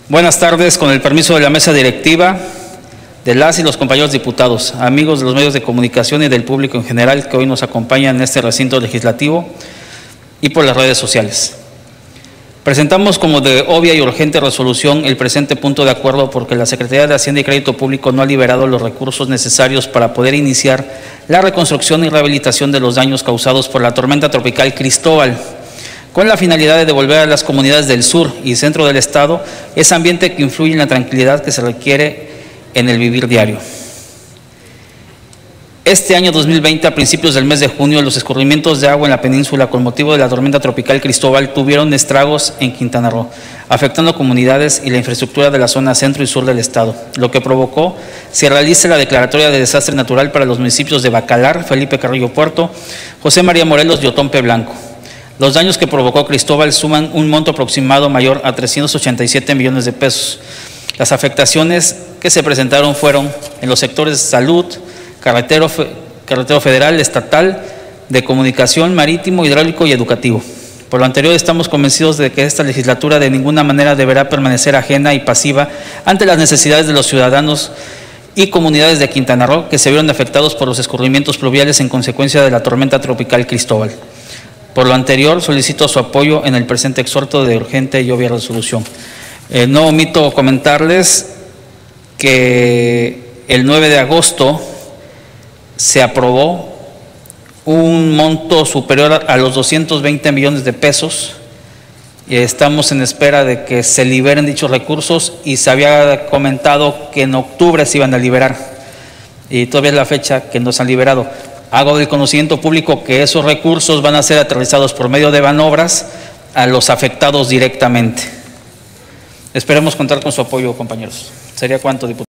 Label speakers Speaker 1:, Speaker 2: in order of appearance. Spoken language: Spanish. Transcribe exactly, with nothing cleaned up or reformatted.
Speaker 1: Buenas tardes, con el permiso de la mesa directiva, de las y los compañeros diputados, amigos de los medios de comunicación y del público en general que hoy nos acompañan en este recinto legislativo y por las redes sociales. Presentamos como de obvia y urgente resolución el presente punto de acuerdo porque la Secretaría de Hacienda y Crédito Público no ha liberado los recursos necesarios para poder iniciar la reconstrucción y rehabilitación de los daños causados por la tormenta tropical Cristóbal, con la finalidad de devolver a las comunidades del sur y centro del estado ese ambiente que influye en la tranquilidad que se requiere en el vivir diario. Este año dos mil veinte, a principios del mes de junio, los escurrimientos de agua en la península con motivo de la tormenta tropical Cristóbal tuvieron estragos en Quintana Roo, afectando comunidades y la infraestructura de la zona centro y sur del estado, lo que provocó se realice la declaratoria de desastre natural para los municipios de Bacalar, Felipe Carrillo Puerto, José María Morelos y Otompe Blanco. Los daños que provocó Cristóbal suman un monto aproximado mayor a trescientos ochenta y siete millones de pesos. Las afectaciones que se presentaron fueron en los sectores de salud, carretero, carretero federal, estatal, de comunicación, marítimo, hidráulico y educativo. Por lo anterior, estamos convencidos de que esta legislatura de ninguna manera deberá permanecer ajena y pasiva ante las necesidades de los ciudadanos y comunidades de Quintana Roo que se vieron afectados por los escurrimientos pluviales en consecuencia de la tormenta tropical Cristóbal. Por lo anterior, solicito su apoyo en el presente exhorto de urgente y obvia resolución. Eh, no omito comentarles que el nueve de agosto se aprobó un monto superior a los doscientos veinte millones de pesos y estamos en espera de que se liberen dichos recursos y se había comentado que en octubre se iban a liberar y todavía es la fecha que no se han liberado. Hago del conocimiento público que esos recursos van a ser aterrizados por medio de Banobras a los afectados directamente. Esperemos contar con su apoyo, compañeros. ¿Sería cuánto, diputado?